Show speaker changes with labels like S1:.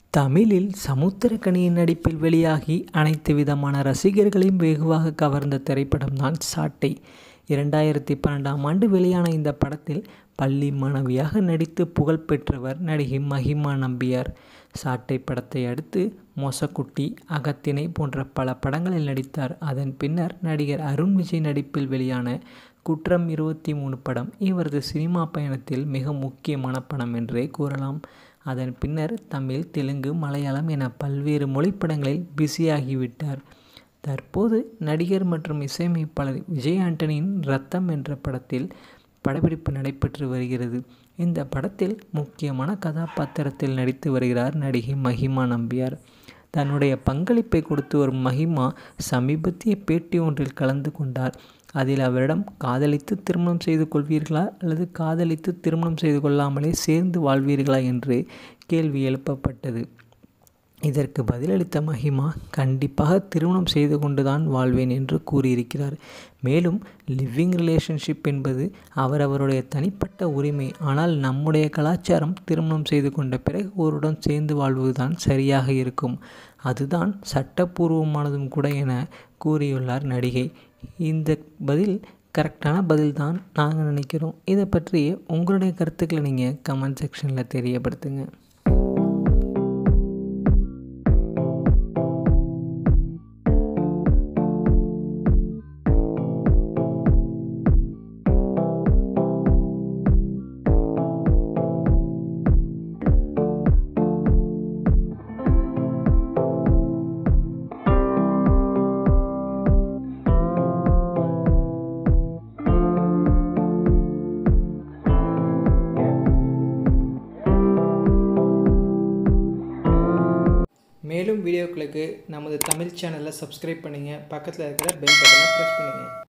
S1: தமிழில் சமுத்திரக்கனியின் நடிப்பில் வெளியாகி அனைத்து விதமான ரசிகர்களையும் வெகுவாக கவர்ந்த திரைப்படம்தான் சாட்டை. 2012ஆம் ஆண்டு வெளியான இந்த படத்தில் பள்ளி மாணவியாக நடித்து புகழ் பெற்றவர் நடிகை மஹிமா நம்பியார். சாட்டை படத்தை அடுத்து மொசக்குட்டி, அகத்திணை போன்ற பல படங்களில் நடித்தார். அதன் பின்னர் நடிகர் அருண் விஜய் நடிப்பில் வெளியான குற்றம் 23 படம் இவரது சினிமா பயணத்தில் மிக முக்கியமான படம் என்றே கூறலாம். அதன் பின்னர் தமிழ், தெலுங்கு, மலையாளம் என பல்வேறு மொழிப்படங்களில் பிஸியாகிவிட்டார். தற்போது நடிகர் மற்றும் இசையமைப்பாளர் விஜய் ஆண்டனியின் ரத்தம் என்ற படத்தில் படப்பிடிப்பு நடைபெற்று வருகிறது. இந்த படத்தில் முக்கியமான கதாபாத்திரத்தில் நடித்து வருகிறார் நடிகை மஹிமா நம்பியார். தன்னுடைய பங்களிப்பை கொடுத்து வரும் மஹிமா சமீபத்திய பேட்டி ஒன்றில் கலந்து கொண்டார். அதில் அவரிடம் காதலித்து திருமணம் செய்து கொள்வீர்களா அல்லது காதலித்து திருமணம் செய்து கொள்ளாமலே சேர்ந்து வாழ்வீர்களா என்று கேள்வி எழுப்பப்பட்டது. இதற்கு பதிலளித்த மஹிமா, கண்டிப்பாக திருமணம் செய்து கொண்டுதான் வாழ்வேன் என்று கூறியிருக்கிறார். மேலும் லிவிங் ரிலேஷன்ஷிப் என்பது அவரவருடைய தனிப்பட்ட உரிமை. ஆனால் நம்முடைய கலாச்சாரம் திருமணம் செய்து கொண்ட பிறகு ஒருவருடன் சேர்ந்து வாழ்வதுதான் சரியாக இருக்கும். அதுதான் சட்டப்பூர்வமானதும் கூட என கூறியுள்ளார் நடிகை. இந்த பதில் கரெக்டான பதில் தான் நாங்கள் நினைக்கிறோம். இதை பற்றி உங்களுடைய கருத்துக்களை நீங்கள் கமெண்ட் செக்ஷனில் தெரியப்படுத்துங்க. மேலும் வீடியோக்களுக்கு நமது தமிழ் சேனலை சப்ஸ்கிரைப் பண்ணுங்கள். பக்கத்தில் இருக்கிற பெல் பட்டனை ப்ரெஸ் பண்ணுங்கள்.